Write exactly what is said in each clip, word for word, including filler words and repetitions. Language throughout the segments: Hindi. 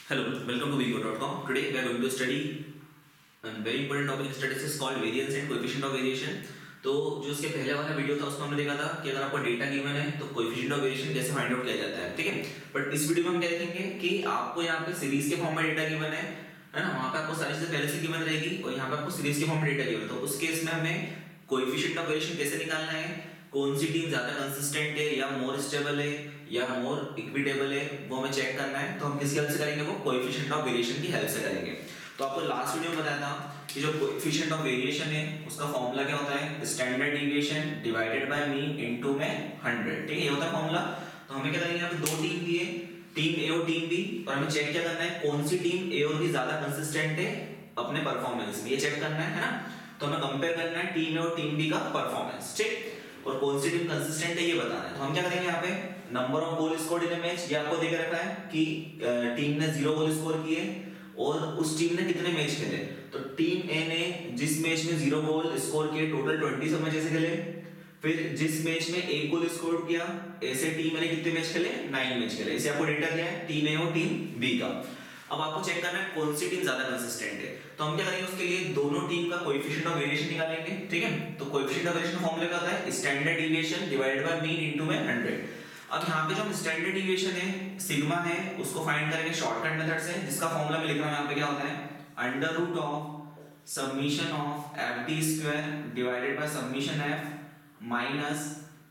Hello, welcome to vigo dot com. Today we are going to study a very important topic in statistics called variance and coefficient of variation. तो जो इसके पहले वाला वीडियो था उसमें हमने देखा था कि अगर आपको डेटा गिवन है तो कोएफिशिएंट ऑफ वेरिएशन कैसे फाइंड आउट किया जाता है, ठीक है। बट इस वीडियो में हम क्या देखेंगे कि आपको यहाँ पे सीरीज के फॉर्म में डेटा गिवन है है ना, वहाँ पे आपको सारी चीजें पहले से गिवन रहेगी और यहाँ पे आपको सीरीज के फॉर्म में डेटा गिवन है। तो उस केस में हमें कोएफिशिएंट ऑफ वेरिएशन कैसे निकालना है, कौन सी टीम ज्यादा कंसिस्टेंट है या मोर स्टेबल है या मोर इक्विटेबल है, वो हमें चेक करना है। तो हम किसकी हेल्प से करेंगे, वो कोएफिशिएंट ऑफ वेरिएशन की हेल्प से करेंगे। तो आपको लास्ट वीडियो में बताया था कि जो कोएफिशिएंट ऑफ वेरिएशन है उसका फॉर्मूला क्या होता है, standard deviation divided by mean into में हंड्रेड, ठीक है, ये होता है फॉर्मूला। तो हमें क्या करेंगे, यहाँ पे दो टीम दिए, टीम ए और टीम बी, और हमें चेक क्या करना है कौन सी टीम ए और बी ज्यादा कंसिस्टेंट है अपने परफॉर्मेंस में, ये चेक करना है, है ना। तो हमें कंपेयर करना है टीम ए और टीम बी का परफॉर्मेंस, ठीक, और कौन सी टीम कंसिस्टेंट है ये बताना है। तो हम क्या करेंगे, यहाँ पे number of goal scored in a match, ये आपको देख रखा है कि टीम ने जीरो गोल स्कोर किए और उस टीम ने कितने मैच खेले। तो टीम ए ने जिस मैच में जीरो गोल स्कोर किए टोटल ट्वेंटी सब मैच ऐसे खेले, फिर जिस मैच में एक गोल स्कोर किया ऐसे टीम ने कितने मैच खेले, नाइन मैच खेले। इसे आपको डेटा क्या है, टीम ए और टीम बी का। अब आपको चेक करना है कौन सी टीम ज्यादा कंसिस्टेंट है। तो हम क्या करेंगे, उसके लिए दोनों टीम का कोएफिशिएंट ऑफ वेरिएशन निकालेंगे, ठीक है। तो कोएफिशिएंट ऑफ वेरिएशन फॉर्मूला क्या होता है, standard deviation divided by mean into में हंड्रेड। अब यहाँ पे जो स्टैंडर्ड डिविएशन है सिग्मा है उसको फाइंड करेंगे शॉर्टकट मेथड से, जिसका फॉर्मूला मैं लिख रहा हूँ यहाँ पे क्या होता है, under root of summation of F T square divided by summation F minus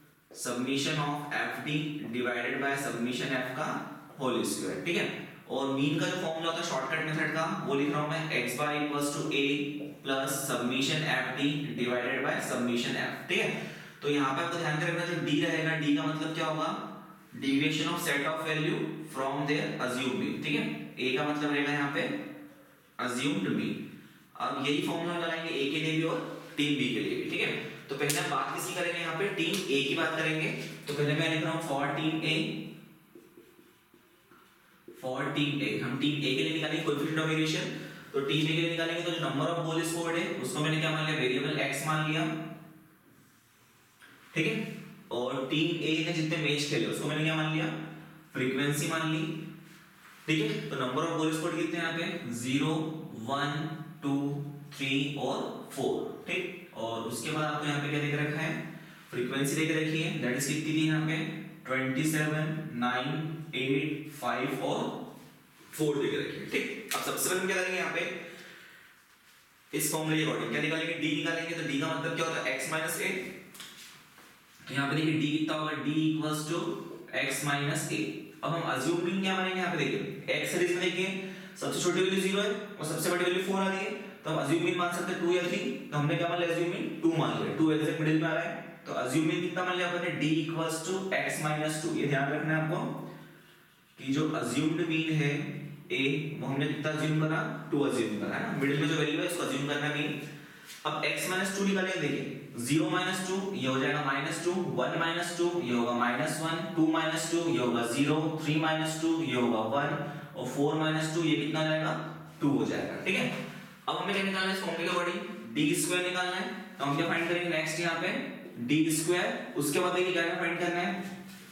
summation of F T divided by summation F का होल स्क्वायर, ठीक है। और मीन का जो फॉर्मूला होता है शॉर्टकट मेथड का वो लिख रहा हूं मैं, x bar equals to a plus summation F T divided by summation F, ठीक है। तो यहाँ पे आपको ध्यान रखना जो d रहेगा, d का मतलब क्या होगा, deviation of set of value from their assumed mean, ठीक है। a का मतलब रहेगा यहाँ पे अज्यूम्ड मीन। अब यही फॉर्मूला लगाएंगे a के लिए भी और टीम b के लिए भी, ठीक है। तो पहले हम बात किसकी करेंगे, यहाँ पे टीम a की बात करेंगे। तो पहले मैं लिख रहा हूँ for team a, for team A, हम टीम ए के लिए निकालेंगे कोएफिशिएंट ऑफ वेरिएशन। तो टीम ए के लिए निकालेंगे तो जो नंबर ऑफ गोल स्कोर्ड है उसको मैंने क्या मान लिया, वेरिएबल x मान लिया, ठीक है। और टीम ए ने जितने मैच खेले उसको मैंने क्या मान लिया, फ्रीक्वेंसी मान ली, ठीक है। तो नंबर ऑफ गोल स्कोर्ड कितने यहाँ पे, जीरो वन टू थ्री और फोर, ठीक। और उसके बाद आपको यहाँ पे क्या देख रखा है, फ्रीक्वेंसी देख रखी है, दैट इज कितनी थी यहाँ पे twenty seven, nine, eight, five और फोर देख रखी है, ठीक। अब सबसे पहले हम क्या करेंगे, यहाँ पे इस फॉर्मूले के अकॉर्डिंग क्या निकालेंगे, d निकालेंगे। तो d का मतलब क्या होता है, x माइनस a। तो यहाँ पे देखिए d कितना होगा, d equals to x minus a। अब हम अज्यूम मीन क्या मानेंगे, यहाँ पे देखिए x सीरीज में देखिए सबसे छोटी वैल्यू जीरो है और सबसे बड़ी वैल्यू फोर आ रही है, तो हम अज्यूम मीन मान सकते हैं टू या थ्री। तो हमने क्या मान लिया, अज्यूम मीन टू मान लिया, टू एग्जैक्ट मिडिल में आ रहा है। तो अज्यूम मीन कितना मान लिया आपने, d equals to x minus two. ये ध्यान रखना है आपको कि जो अज्यूम्ड मीन है a वो हमने कितना अज्यूम करा, टू अज्यूम करा है ना, मिडिल में जो वैल्यू है उसको अज्यूम करना है मीन। अब x माइनस टू निकालेंगे, देखिए जीरो माइनस टू ये हो जाएगा minus two, one minus two ये होगा minus one, two minus two ये होगा जीरो, थ्री माइनस टू ये होगा वन और फोर माइनस टू ये कितना हो जाएगा, टू हो जाएगा, ठीक है। अब हमें क्या निकालना है, इस फॉर्मूले के अकॉर्डिंग d स्क्वायर निकालना है। तो हम क्या फाइंड करेंगे नेक्स्ट, यहाँ पे d स्क्वायर, उसके बाद देखिए क्या फाइंड करना है,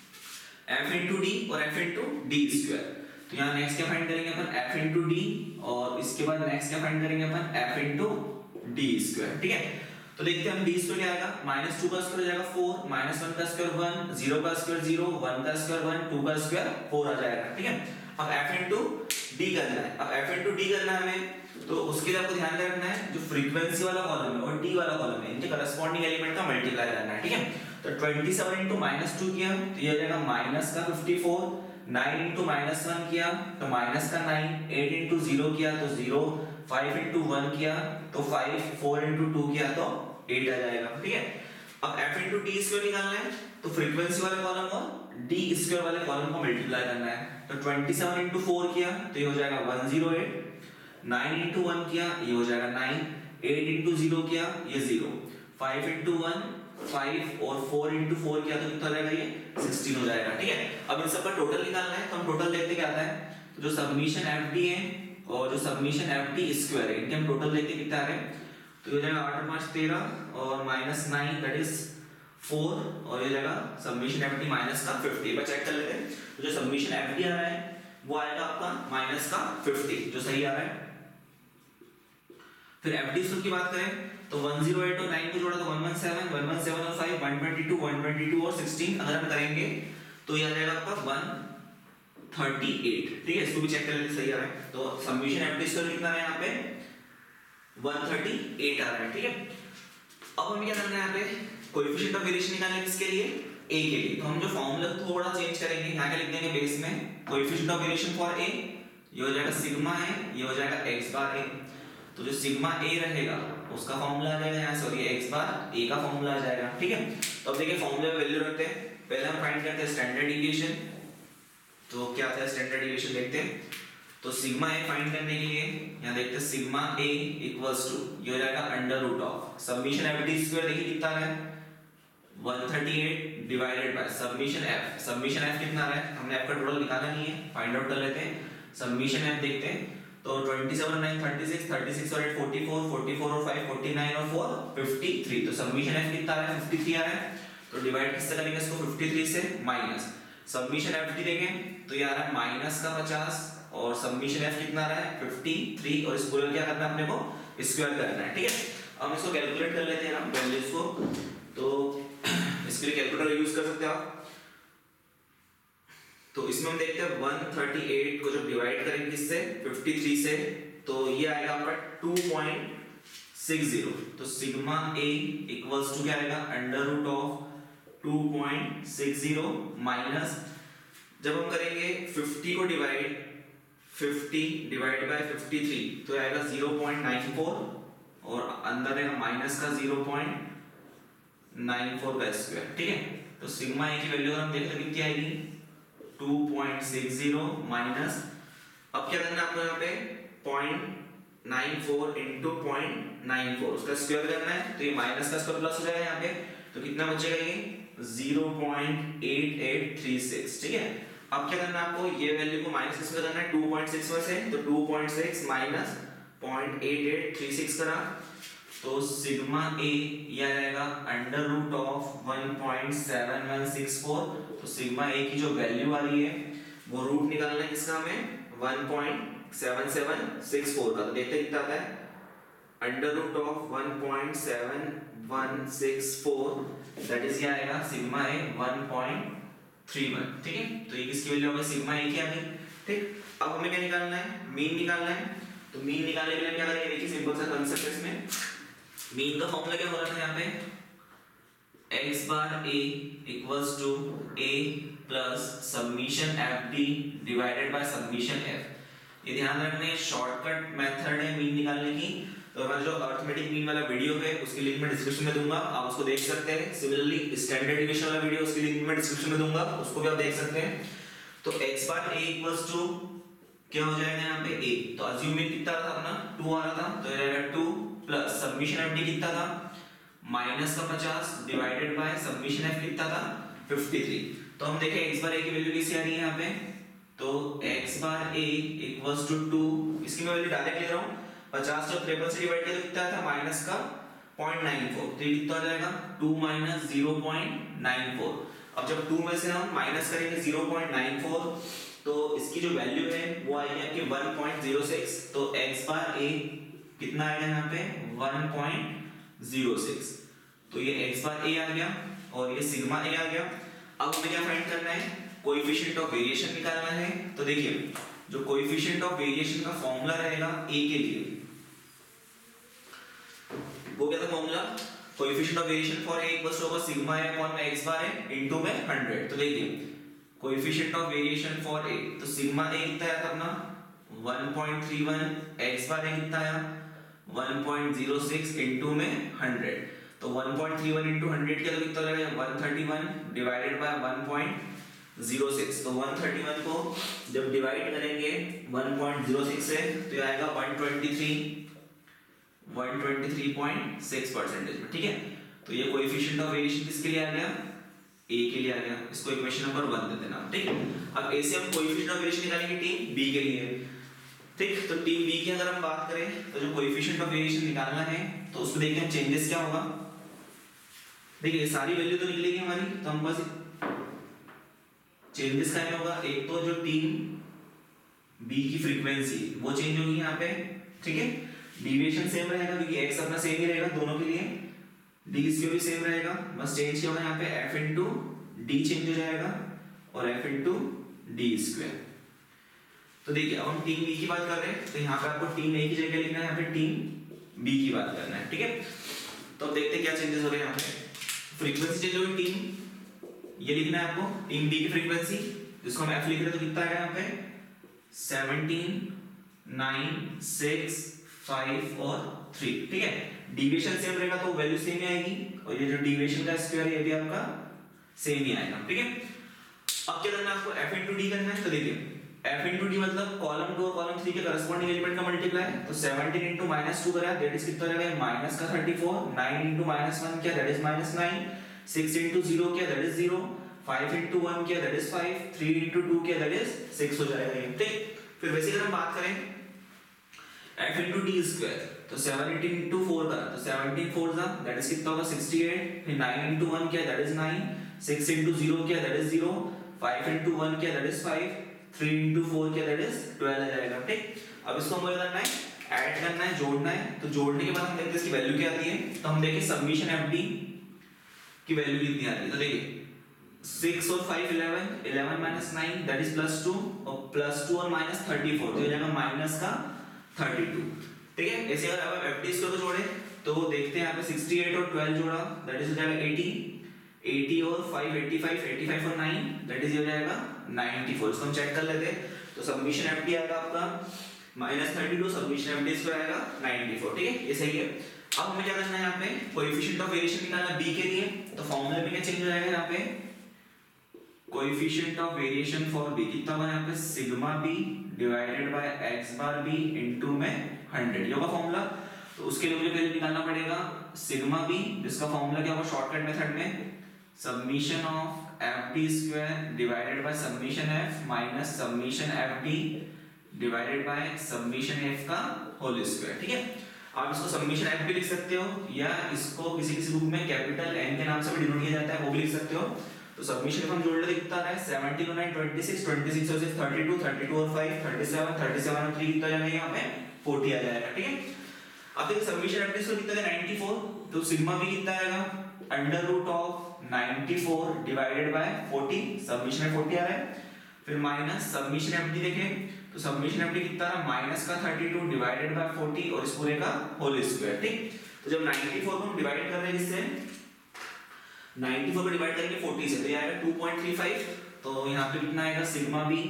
f into d और f into d स्क्वायर। तो यहाँ नेक्स्ट क्या फाइंड करेंगे अपन, f into d और इसके बाद नेक्स्ट क्या फाइंड करेंगे अपन, f into d स्क्वायर, ठीक है। तो देखते हैं हम d स्क्वायर क्या आएगा, माइनस टू का स्क्वायर हो जाएगा फोर, माइनस वन का स्क्वायर वन, जीरो का स्क्वायर जीरो, वन का स्क्वायर वन, टू का स्क्वायर फोर आ जाएगा, ठीक है। अब f into d करना है। अब f into d करना है हमें, तो उसके लिए आपको ध्यान रखना है जो फ्रीक्वेंसी वाला कॉलम है और d वाला कॉलम है इनके करस्पॉन्डिंग एलिमेंट का मल्टीप्लाई करना है, ठीक है। तो twenty seven into minus two किया तो ये हो जाएगा माइनस का fifty four, nine into minus one किया तो माइनस का नाइन, एट into जीरो किया तो जीरो, फाइव into वन किया तो फाइव, फोर into टू किया तो एट आ जाएगा, ठीक है। अब f into d स्क्वायर निकालना है, तो फ्रीक्वेंसी वाले कॉलम और d स्क्वायर वाले कॉलम को मल्टीप्लाई करना है। तो ट्वेंटी सेवन into फोर किया तो ये हो जाएगा one zero eight, nine into one किया ये हो जाएगा नाइन, एट into जीरो किया ये zero, five into one five और फोर into फोर किया तो कितना हो जाएगा, ये सिक्सटीन हो जाएगा, ठीक है। अब इन सब का टोटल निकालना है। तो हम टोटल देखते क्या आता है, तो जो समेशन ft है और जो समेशन ft स्क्वायर है इनके हम टोटल देखते कितना आ रहे हैं। तो ये हो जाएगा आठ पाँच तेरह और minus nine that is four और ये हो जाएगा समेशन ft माइनस का फिफ्टी। एक बार चेक कर लेते हैं। तो जो समेशन ft आ रहा है वो आएगा आपका माइनस का फिफ्टी, जो सही आ रहा है। फिर एफ डी की बात करें तो वन ज़ीरो एट और नाइन को जोड़ा तो one one seven, one one seven और five, one twenty two, one twenty two और सिक्सटीन अगर हम करेंगे तो ये आ जाएगा आपका वन थर्टी एट। ठीक है, इसको भी चेक कर लेते सही आ रहा है। तो समेशन एफ डी कितना है यहाँ पे वन थर्टी एट आ रहा है। ठीक है, अब हमें क्या करना है यहाँ पे कोएफिशिएंट ऑफ वेरिएशन निकालना है किसके लिए, ए के लिए। तो हम जो फार्मूला थोड़ा चेंज करेंगे, यहाँ क्या लिख देंगे बेस में coefficient of variation for A, ये हो जाएगा सिग्मा ए, ये हो जाएगा x बार ए। तो जो सिग्मा ए रहेगा उसका फार्मूला आ जाएगा यहाँ, सॉरी x बार ए का फार्मूला आ जाएगा। ठीक है, तो अब देखिए फार्मूले में वैल्यू रखते हैं। पहले हम फाइंड करते हैं स्टैंडर्ड डिविएशन। तो क्या आता है स्टैंडर्ड डिविएशन देखते हैं। तो सिग्मा ए फाइंड करने के लिए यहाँ देखते हैं सिग्मा ए इक्वल्स टू ये हो जाएगा under root of summation F D square, देखिए कितना आ रहा है one thirty eight divided by summation F. Summation F कितना आ रहा है, हमने एफ का टोटल निकाला नहीं है, फाइंड आउट कर लेते हैं। समेशन एफ देखते हैं तो twenty seven nine thirty six, thirty six और eight forty four, forty four और फाइव फोर्टी नाइन और फोर फिफ्टी थ्री। तो समेशन एफ कितना आ रहा है फिफ्टी थ्री आ रहा है। तो डिवाइड किससे करेंगे इसको फिफ्टी थ्री से, माइनस समेशन एफ डी देंगे तो ये आ रहा है माइनस का पचास और समेशन एफ कितना आ रहा है फिफ्टी थ्री और इसको क्या करना है अपने को स्क्वायर करना है। ठीक है, अब हम इसको कैलकुलेट कर लेते हैं हम वैल्यूज को। तो इसके लिए कैलकुलेटर यूज कर सकते हैं आप। तो इसमें हम देखते हैं वन थर्टी एट को जब डिवाइड करेंगे किससे फिफ्टी थ्री से तो ये आएगा आपका टू पॉइंट सिक्स ज़ीरो। तो सिग्मा ए इक्वल्स टू क्या आएगा under root of two point six zero minus जब हम करेंगे फिफ्टी को divide fifty divide by fifty three तो आएगा ज़ीरो पॉइंट नाइन फोर और अंदर है माइनस का ज़ीरो पॉइंट नाइन फोर का स्क्वायर। ठीक है, तो सिग्मा ए की वैल्यू हम देखते हैं कितनी आएगी two point six zero minus, अब क्या करना है आपको यहाँ पे point nine four into point nine four उसका स्क्वायर करना है। तो ये माइनस का स्क्वायर प्लस हो जाएगा यहाँ पे, तो कितना बचेगा ये zero point eight eight three six. ठीक है, अब क्या करना है आपको ये वैल्यू को माइनस किसमें करना है टू पॉइंट सिक्स में से, तो two point six minus point eight eight three six करा तो सिग्मा ए ये आ जाएगा under root of one point seven one six four. तो सिग्मा ए की जो वैल्यू आ रही है वो रूट निकालना है किसका हमें one point seven seven six four का। तो देखते हैं कितना आता है under root of one point seven one six four that is क्या आएगा sigma A one point three one. ठीक है, तो ये किसकी वैल्यू होगी सिग्मा ए की आ गई। ठीक, अब हमें क्या निकालना है मीन निकालना है। तो मीन निकालने के लिए क्या करेंगे देखिए सिंपल सा कांसेप्ट है इसमें। मीन का फॉर्मूला क्या हो रहा था यहाँ पे x bar a equals to a plus summation F D divided by summation f। ये ध्यान रखना शॉर्टकट मेथड है मीन निकालने की। तो हमारा जो अरिथमेटिक मीन वाला वीडियो है उसकी लिंक मैं डिस्क्रिप्शन में दूंगा, आप उसको देख सकते हैं। सिमिलरली स्टैंडर्ड डिविएशन वाला वीडियो उसकी लिंक मैं डिस्क्रिप्शन में दूंगा, उसको भी आप देख सकते हैं। तो x bar a equals to क्या हो जाएगा यहाँ पे a, तो अज्यूम मीन कितना था अपना टू आ रहा था तो ये रहेगा two plus summation F D कितना था माइनस का पचास डिवाइडेड बाय समेशन एफ कितना था फिफ्टी थ्री। तो हम देखें x बार a की वैल्यू कैसी आ रही है यहाँ पे, तो x bar a equals to two, इसकी मैं वैल्यू डायरेक्ट ले रहा हूँ पचास और तिरपन से डिवाइड किया तो कितना था माइनस का पॉइंट नाइन फोर। तो ये कितना आ जाएगा two minus zero point nine four. अब जब टू में से हम माइनस करेंगे ज़ीरो पॉइंट नाइन फोर तो इसकी जो वैल्यू है वो आएगी आपकी वन पॉइंट ज़ीरो सिक्स। तो x बार a कितना आएगा यहाँ पे वन पॉइंट ज़ीरो सिक्स। तो ये x बार a आ गया और ये सिग्मा a आ गया। अब हमें क्या फाइंड करना है कोएफिशिएंट ऑफ वेरिएशन निकालना है। तो देखिए जो कोएफिशिएंट ऑफ वेरिएशन का फॉर्मूला रहेगा a के लिए वो क्या था formula coefficient of variation for a equals to होगा सिग्मा a अपॉन में x बार a इनटू में हंड्रेड। तो देखिए coefficient of variation for a तो सिग्मा a कितना आया था अपना one point three one, x bar a कितना आया one point zero six into में हंड्रेड। तो one point three one into hundred किया तो कितना लगेगा one thirty one divided by one point zero six. तो वन थर्टी वन को जब डिवाइड करेंगे वन पॉइंट ज़ीरो सिक्स से तो ये आएगा one twenty three one twenty three point six percentage में। ठीक है, तो ये कोएफिशिएंट ऑफ वेरिएशन किसके लिए आ गया a के लिए आ गया, इसको इक्वेशन नंबर वन दे देना। ठीक, अब a से हम कोएफिशिएंट ऑफ वेरिएशन निकालेंगे टीम b के लिए। ठीक, तो टीम b की अगर हम बात करें तो जो कोएफिशिएंट ऑफ वेरिएशन निकालना है तो उसको देखते हैं चेंजेस क्या होगा। देखिए सारी वैल्यू तो निकलेगी हमारी, तो हम बस चेंजेस क्या होगा एक तो जो टीम बी की फ्रीक्वेंसी वो चेंज होगी यहाँ पे, ठीक है। डिविएशन सेम रहेगा क्योंकि एक्स अपना सेम ही रहेगा दोनों के लिए, डी स्क्वायर भी सेम रहेगा, बस चेंज क्या होगा यहाँ पे एफ इंटू डी चेंज हो जाएगा और एफ इंटू डी स्क्वायर। तो देखिए अब हम टीम बी की बात कर रहे हैं, तो यहाँ पे आपको टीम ए की जगह लिखना है, यहाँ पे टीम बी की बात करना है, ठीक है। तो अब देखते हैं क्या चेंजेस हो रहे हैं यहाँ पे। फ्रीक्वेंसी चेंज होगी टीम, ये लिखना है आपको टीम बी की फ्रीक्वेंसी, जिसको हम एफ लिख रहे हैं, तो कितना आएगा यहाँ पे सेवनटीन नाइन सिक्स फाइव और थ्री, ठीक है। डिविएशन सेम रहेगा तो वैल्यू सेम ही आएगी, और ये जो डिविएशन का स्क्वायर है ये भी आपका सेम ही आएगा, ठीक है। अब क्या करना है आपको एफ इंटू डी करना है, तो देखिए एफ इंटू डी मतलब कॉलम टू और कॉलम थ्री के करस्पॉन्डिंग एलिमेंट का मल्टीप्लाई, तो सेवनटीन इंटू माइनस टू करा दैट इज कितना रहेगा माइनस का thirty four, nine into minus one किया that is minus nine, six into zero किया that is zero, five into one किया that is five, three into two किया दैट इज सिक्स हो जाएगा ये, ठीक। फिर वैसे अगर हम बात करें f into d square, तो सेवनटीन into फोर करा तो सेवनटीन फोर जा दैट इज कितना होगा सिक्सटी एट, फिर नाइन into वन किया that is nine, six into zero किया that is zero, five into one किया that is five, three into four किया दैट इज ट्वेल्व आ जाएगा, ठीक। अब इसको हमें करना है ऐड करना है, जोड़ना है, तो जोड़ने के बाद हम देखते हैं इसकी वैल्यू क्या आती है। तो हम देखें सबमिशन fd की वैल्यू कितनी आ रही है, तो देखिए सिक्स और five eleven, eleven minus nine that is plus two, और प्लस टू और माइनस थर्टी फोर तो हो जाएगा माइनस का थर्टी टू, ठीक है। ऐसे अगर आप एफडी स्क्वायर को जोड़े तो देखते हैं यहाँ पे सिक्सटी एट और ट्वेल्व जोड़ा दैट इज हो जाएगा एटी, एटी और five eighty five, eighty five और नाइन दैट इज हो जाएगा नाइंटी फोर। इसको हम चेक कर लेते हैं, तो सबमिशन एफडी आएगा आपका minus thirty two, summation F D square आएगा नाइंटी फोर, ठीक है, ये सही है। अब हमें क्या करना है यहाँ पे कोएफिशिएंट ऑफ वेरिएशन निकालना बी के लिए, तो फॉर्मूला में क्या चेंज हो जाएगा यहाँ पे coefficient of variation for B कितना होगा यहाँ पे sigma B divided by X bar B into में हंड्रेड, ये होगा फॉर्मूला। तो उसके लिए मुझे पहले निकालना पड़ेगा सिग्मा बी, जिसका फॉर्मूला क्या होगा शॉर्टकट मेथड में summation of F D square divided by summation F minus summation F D divided by summation F का होल स्क्वायर, ठीक है। आप इसको सब्मिशन एफ भी लिख सकते हो, या इसको किसी किसी बुक में कैपिटल एन के नाम से भी डिनोट किया जाता है, वो भी लिख सकते हो। तो सबमिशन हम जोड़ ले कितना है सेवनटीन और nine twenty six, twenty six और six thirty two, thirty two और five thirty seven, thirty seven और थ्री कितना जाएगा यहाँ पे फोर्टी आ जाएगा, ठीक है। अब देखिए सबमिशन एफ डी कितना है नाइंटी फोर, तो सिग्मा भी कितना आएगा under root of ninety four divided by forty, summation में फोर्टी आ रहा है, फिर माइनस सबमिशन एफ डी देखें तो सबमिशन एफ डी कितना है माइनस का thirty two divided by forty और इस पूरे का होल स्क्वायर, ठीक। तो जब नाइंटी फोर को हम डिवाइड कर रहे हैं इससे नाइंटी फोर को डिवाइड करेंगे फोर्टी से तो ये आएगा टू पॉइंट थ्री फाइव, तो यहाँ पे कितना आएगा sigma B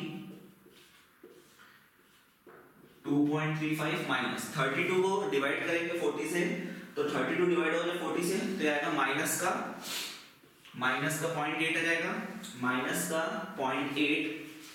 two point three five minus thirty two को डिवाइड करेंगे फोर्टी से, तो थर्टी टू डिवाइड हो जाए फोर्टी से तो ये आएगा माइनस का माइनस का zero पॉइंट एट आ जाएगा, माइनस का zero पॉइंट एट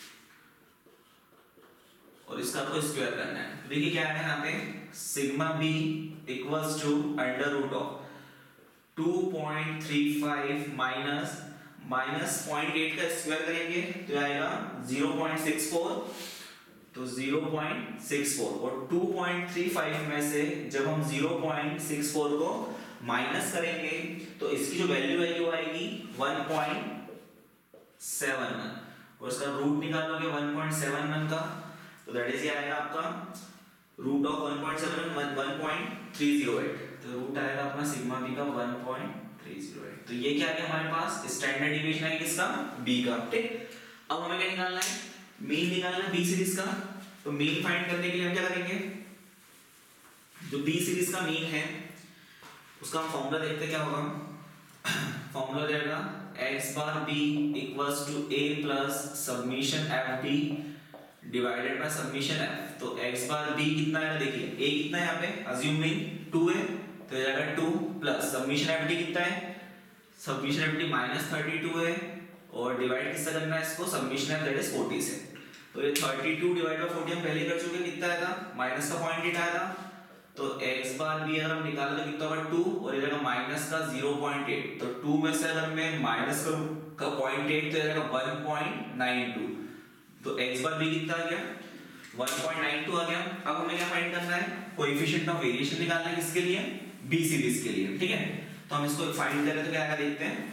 और इसका आपको स्क्वायर करना है। तो देखिए क्या है यहाँ पे sigma B equals to under root of two point three five minus minus zero point eight का स्क्वायर करेंगे तो आएगा ज़ीरो पॉइंट सिक्स फोर, तो ज़ीरो पॉइंट सिक्स फोर और टू पॉइंट थ्री फाइव में से जब हम ज़ीरो पॉइंट सिक्स फोर को माइनस करेंगे तो इसकी जो वैल्यू है वो आएगी वन पॉइंट सेवन वन और इसका रूट निकालोगे वन पॉइंट सेवन वन का, तो दैट इज ये आएगा आपका root of one point seven one one point three zero eight, तो रूट आएगा अपना सिग्मा बी का one point three zero eight. तो ये क्या है हमारे पास स्टैंडर्ड डिवीएशन है किसका बी का, ठीक। अब हमें क्या निकालना है मीन निकालना है बी सीरीज का, तो मीन फाइंड करने के लिए हम क्या करेंगे जो बी सीरीज का मीन है उसका हम फॉर्मूला देखते हैं क्या होगा। फॉर्मूला रहेगा x bar b equals to a plus summation F D divided by summation f, तो x बार b कितना है देखिए a कितना है यहाँ पे अज्यूम मीन टू है तो जाएगा two plus summation F D कितना है summation F D minus thirty two है और डिवाइड किससे करना है इसको summation F that is forty से, तो ये thirty two divide by forty हम पहले कर चुके कितना आया था माइनस का पॉइंट एट आया था, तो x बार b अगर हम निकालें तो कितना होगा टू और ये जाएगा माइनस का ज़ीरो पॉइंट एट, तो टू में से अगर मैं माइनस करूं का पॉइंट एट तो जाएगा वन पॉइंट नाइन टू, तो x बार b कितना आ गया वन पॉइंट नाइन टू आ गया। अब हमें क्या फाइंड करना है कोएफिशिएंट ऑफ वेरिएशन निकालना है किसके लिए b सीरीज के लिए, ठीक है। तो हम इसको फाइंड करें तो क्या आएगा देखते हैं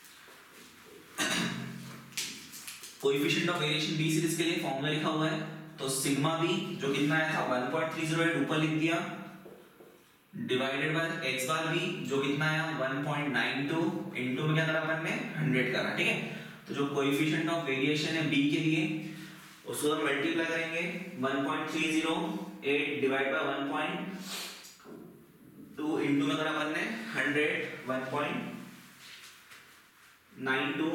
coefficient of variation b series के लिए फॉर्मूला लिखा हुआ है तो सिग्मा बी जो कितना आया था one point three zero eight ऊपर लिख दिया, divided by X bar B जो कितना आया one point nine two, into में क्या करा अपन ने हंड्रेड करा, ठीक है। तो जो कोएफिशिएंट ऑफ वेरिएशन है बी के लिए उसको हम मल्टीप्लाई करेंगे one point three zero eight divide by one point two, into में करा अपन ने hundred, one point nine two,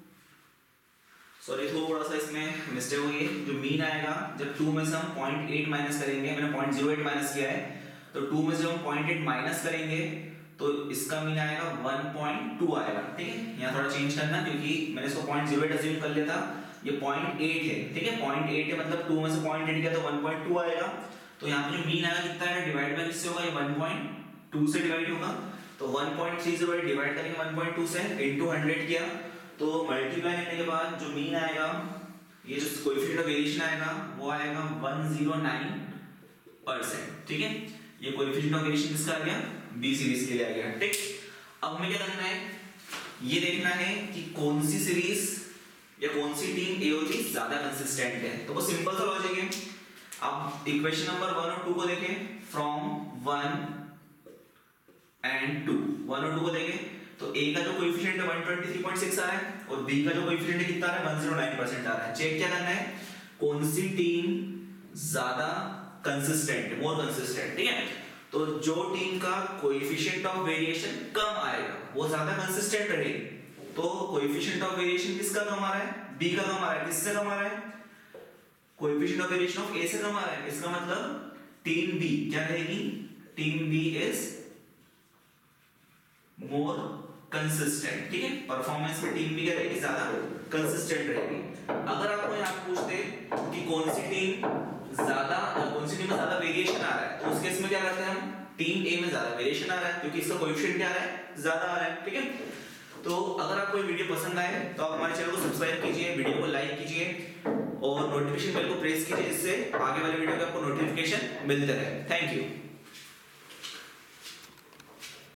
sorry थोड़ा सा इसमें मिस्टेक हुई है। जो मीन आएगा जब टू में से हम पॉइंट एट माइनस करेंगे, मैंने पॉइंट जीरो एट माइनस किया है, तो टू में से हम पॉइंट एट माइनस करेंगे तो इसका मीन आएगा वन पॉइंट टू आएगा, ठीक है। यहाँ थोड़ा चेंज करना क्योंकि मैंने इसको पॉइंट जीरो एट अज्यूम कर लिया था, ये पॉइंट एट है, ठीक है। पॉइंट एट है मतलब टू में से पॉइंट एट गया तो वन पॉइंट टू आएगा। तो यहाँ पे जो मीन आएगा कितना है डिवाइड बाय किससे होगा, ये वन पॉइंट टू से डिवाइड होगा, तो one point three zero eight divide करेंगे वन पॉइंट टू से, इनटू हंड्रेड किया, तो मल्टीप्लाई करने के बाद जो मीन आएगा, ये जो कोएफिशिएंट ऑफ वेरिएशन आएगा वो आएगा वन जीरो नाइन परसेंट, ठीक है। ये कोएफिशिएंट ऑफ वेरिएशन किसका आ गया, बी सीरीज के लिए आ गया, ठीक। अब हमें क्या करना है, ये देखना है कि कौन सी सीरीज या कौन सी टीम ए और बी ज्यादा कंसिस्टेंट है। तो वो सिंपल सा लॉजिक है। अब इक्वेशन नंबर वन और टू को देखें, from one and two, one और टू को देखें तो A का जो कोएफिशिएंट है one twenty three point six आ रहा है और B का जो कोएफिशिएंट है कितना आ रहा है वन जीरो नाइन परसेंट आ रहा है। चेक क्या करना है, कौन सी टीम ज्यादा कंसिस्टेंट है, मोर कंसिस्टेंट, ठीक है। तो जो टीम का कोएफिशिएंट ऑफ वेरिएशन कम आएगा वो ज्यादा कंसिस्टेंट रहेगी। तो कोएफिशिएंट ऑफ वेरिएशन किसका कम आ रहा है, B का कम आ रहा है। किससे कम आ रहा है, coefficient of variation of A से कम आ रहा है। इसका मतलब टीम B क्या रहेगी, team B is more consistent, ठीक है। परफॉर्मेंस में टीम भी क्या रहेगी, ज्यादा कंसिस्टेंट रहेगी। अगर आपको यहाँ पूछते कि कौन सी टीम ज्यादा कौन सी टीम में ज्यादा वेरिएशन आ रहा है, तो उस केस में क्या करते हैं हम, टीम ए में ज्यादा वेरिएशन आ रहा है क्योंकि इसका कोएफिशिएंट क्या आ रहा है, ज्यादा आ रहा है, ठीक है। तो अगर आपको ये वीडियो पसंद आए तो आप हमारे चैनल को सब्सक्राइब कीजिए, वीडियो को लाइक कीजिए और नोटिफिकेशन बेल को प्रेस कीजिए, इससे आगे वाले वीडियो के आपको नोटिफिकेशन मिलते रहे। Thank you.